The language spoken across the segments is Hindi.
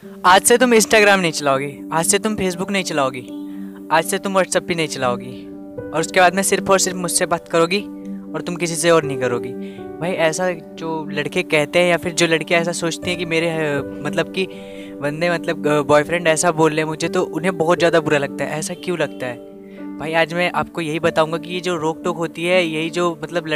आज से तुम इंस्टाग्राम नहीं चलाओगी, आज से तुम फेसबुक नहीं चलाओगी, आज से तुम व्हाट्सएप भी नहीं चलाओगी, और उसके बाद में सिर्फ और सिर्फ मुझसे बात करोगी और तुम किसी से और नहीं करोगी। भाई ऐसा जो लड़के कहते हैं या फिर जो लड़कियां ऐसा सोचती हैं कि मेरे मतलब कि बंदे मतलब बॉयफ्रेंड ऐसा बोल रहे हैं मुझे, तो उन्हें बहुत ज़्यादा बुरा लगता है। ऐसा क्यों लगता है भाई? आज मैं आपको यही बताऊंगा कि ये जो रोक टोक होती है, यही जो मतलब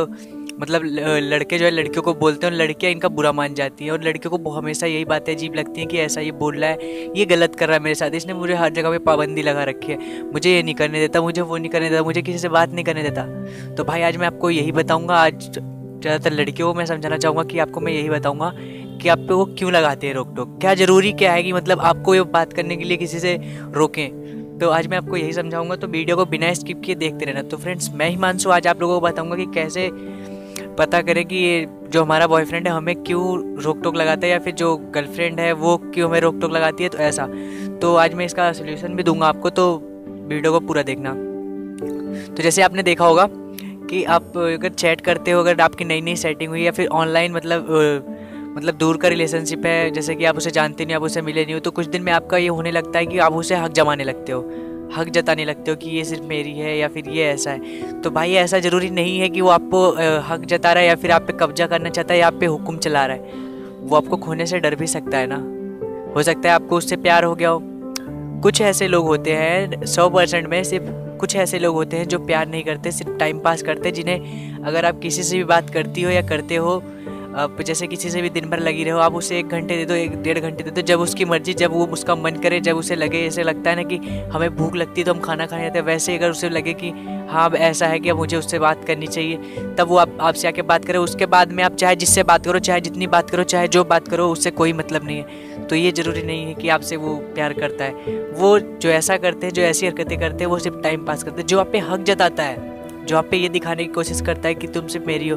लड़के जो है लड़कियों को बोलते हैं और लड़कियां इनका बुरा मान जाती हैं, और लड़कियों को हमेशा यही बातें अजीब लगती हैं कि ऐसा ये बोल रहा है, ये गलत कर रहा है मेरे साथ, इसने मुझे हर जगह पे पाबंदी लगा रखी है, मुझे ये नहीं करने देता, मुझे वो नहीं करने देता, मुझे किसी से बात नहीं करने देता। तो भाई आज मैं आपको यही बताऊँगा, आज ज़्यादातर लड़कियों को मैं समझाना चाहूँगा कि आपको मैं यही बताऊँगा कि आप पे वो क्यों लगाते हैं रोक टोक, क्या ज़रूरी क्या है कि मतलब आपको ये बात करने के लिए किसी से रोकें। तो आज मैं आपको यही समझाऊंगा, तो वीडियो को बिना स्किप किए देखते रहना। तो फ्रेंड्स, मैं हिमांशु आज आप लोगों को बताऊंगा कि कैसे पता करें कि ये जो हमारा बॉयफ्रेंड है हमें क्यों रोक टोक लगाता है, या फिर जो गर्लफ्रेंड है वो क्यों हमें रोक टोक लगाती है। तो ऐसा, तो आज मैं इसका सोल्यूशन भी दूंगा आपको, तो वीडियो को पूरा देखना। तो जैसे आपने देखा होगा कि आप अगर चैट करते हो, अगर आपकी नई नई सेटिंग हुई या फिर ऑनलाइन मतलब दूर का रिलेशनशिप है, जैसे कि आप उसे जानते नहीं, आप उसे मिले नहीं हो, तो कुछ दिन में आपका ये होने लगता है कि आप उसे हक जमाने लगते हो, हक जताने लगते हो कि ये सिर्फ मेरी है या फिर ये ऐसा है। तो भाई ऐसा ज़रूरी नहीं है कि वो आपको हक जता रहा है या फिर आप पे कब्जा करना चाहता है या आप पे हुक्म चला रहा है। वो आपको खोने से डर भी सकता है ना, हो सकता है आपको उससे प्यार हो गया हो। कुछ ऐसे लोग होते हैं 100% में, सिर्फ कुछ ऐसे लोग होते हैं जो प्यार नहीं करते, सिर्फ टाइम पास करते, जिन्हें अगर आप किसी से भी बात करती हो या करते हो, आप जैसे किसी से भी दिन भर लगी रहो, आप उसे 1 घंटे दे दो, 1-1.5 घंटे दे दो, जब उसकी मर्जी, जब वो उसका मन करे, जब उसे लगे, ऐसे लगता है ना कि हमें भूख लगती है तो हम खाना खाने जाते हैं, वैसे अगर उसे लगे कि हाँ अब ऐसा है कि अब मुझे उससे बात करनी चाहिए, तब वो आपसे आके बात करे। उसके बाद में आप चाहे जिससे बात करो, चाहे जितनी बात करो, चाहे जो बात करो, उससे कोई मतलब नहीं है। तो ये ज़रूरी नहीं है कि आपसे वो प्यार करता है। वो जो ऐसा करते हैं, जो ऐसी हरकतें करते हैं, वो सिर्फ टाइम पास करते हैं। जो आप पे हक जताता है, जो आप पे ये दिखाने की कोशिश करता है कि तुम सिर्फ मेरी हो,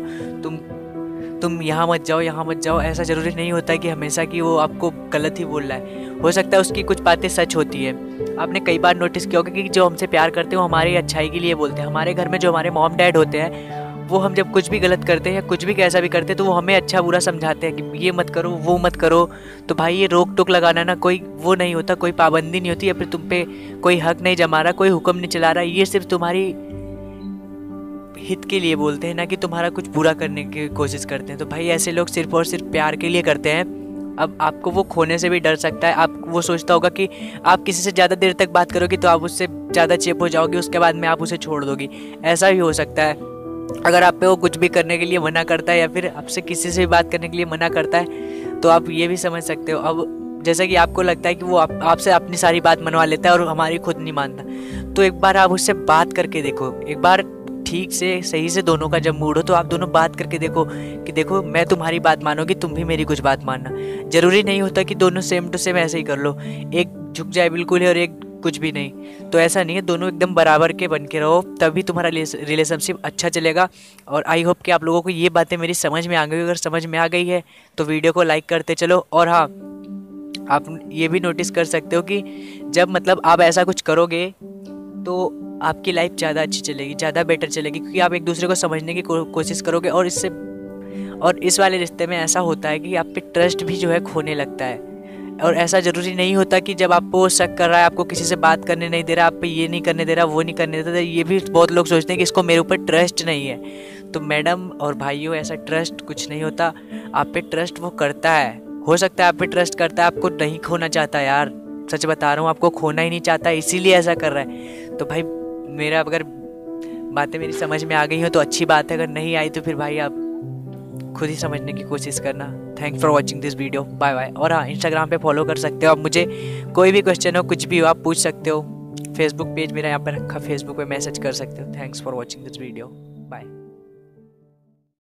तुम यहाँ मत जाओ, यहाँ मत जाओ, ऐसा ज़रूरी नहीं होता है कि हमेशा कि वो आपको गलत ही बोल रहा है। हो सकता है उसकी कुछ बातें सच होती है। आपने कई बार नोटिस किया होगा कि जो हमसे प्यार करते हैं वो हमारी अच्छाई के लिए बोलते हैं। हमारे घर में जो हमारे मॉम डैड होते हैं, वो हम जब कुछ भी गलत करते हैं या कुछ भी कैसा भी करते हैं, तो वो हमें अच्छा बुरा समझाते हैं कि ये मत करो, वो मत करो। तो भाई ये रोक टोक लगाना ना कोई वो नहीं होता, कोई पाबंदी नहीं होती, या फिर तुम पे कोई हक नहीं जमा रहा, कोई हुक्म नहीं चला रहा। ये सिर्फ तुम्हारी हित के लिए बोलते हैं, ना कि तुम्हारा कुछ बुरा करने की कोशिश करते हैं। तो भाई ऐसे लोग सिर्फ और सिर्फ प्यार के लिए करते हैं। अब आपको वो खोने से भी डर सकता है। आप वो सोचता होगा कि आप किसी से ज़्यादा देर तक बात करोगे तो आप उससे ज़्यादा चिप हो जाओगे, उसके बाद में आप उसे छोड़ दोगी। ऐसा भी हो सकता है। अगर आप पे वो कुछ भी करने के लिए मना करता है या फिर आपसे किसी से भी बात करने के लिए मना करता है, तो आप ये भी समझ सकते हो। अब जैसा कि आपको लगता है कि वो आपसे अपनी सारी बात मनवा लेता है और हमारी खुद नहीं मानता, तो एक बार आप उससे बात करके देखो। एक बार ठीक से सही से दोनों का जब मूड हो तो आप दोनों बात करके देखो कि देखो मैं तुम्हारी बात मानूंगी, तुम भी मेरी कुछ बात मानना। ज़रूरी नहीं होता कि दोनों सेम टू सेम ऐसे ही कर लो, एक झुक जाए बिल्कुल ही और एक कुछ भी नहीं। तो ऐसा नहीं है, दोनों एकदम बराबर के बन के रहो, तभी तुम्हारा रिलेशनशिप अच्छा चलेगा। और आई होप कि आप लोगों को ये बातें मेरी समझ में आ गई। अगर समझ में आ गई है तो वीडियो को लाइक करते चलो। और हाँ, आप ये भी नोटिस कर सकते हो कि जब मतलब आप ऐसा कुछ करोगे तो आपकी लाइफ ज़्यादा अच्छी चलेगी, ज़्यादा बेटर चलेगी, क्योंकि आप एक दूसरे को समझने की कोशिश करोगे। और इस वाले रिश्ते में ऐसा होता है कि आप पे ट्रस्ट भी जो है खोने लगता है। और ऐसा ज़रूरी नहीं होता कि जब आपको शक कर रहा है, आपको किसी से बात करने नहीं दे रहा, आप पे ये नहीं करने दे रहा, वो नहीं करने देता, ये भी बहुत लोग सोचते हैं कि इसको मेरे ऊपर ट्रस्ट नहीं है। तो मैडम और भाइयों, ऐसा ट्रस्ट कुछ नहीं होता। आप पे ट्रस्ट वो करता है। हो सकता है आप पे ट्रस्ट करता है, आपको नहीं खोना चाहता। यार सच बता रहा हूँ, आपको खोना ही नहीं चाहता, इसीलिए ऐसा कर रहा है। तो भाई मेरा अगर बातें मेरी समझ में आ गई हो तो अच्छी बात है, अगर नहीं आई तो फिर भाई आप खुद ही समझने की कोशिश करना। Thanks for watching this video, bye bye. और हाँ, इंस्टाग्राम पे फॉलो कर सकते हो आप मुझे, कोई भी क्वेश्चन हो, कुछ भी हो, आप पूछ सकते हो। फेसबुक पेज मेरा यहाँ पर रखा, फेसबुक पे मैसेज कर सकते हो। Thanks for watching this video, bye.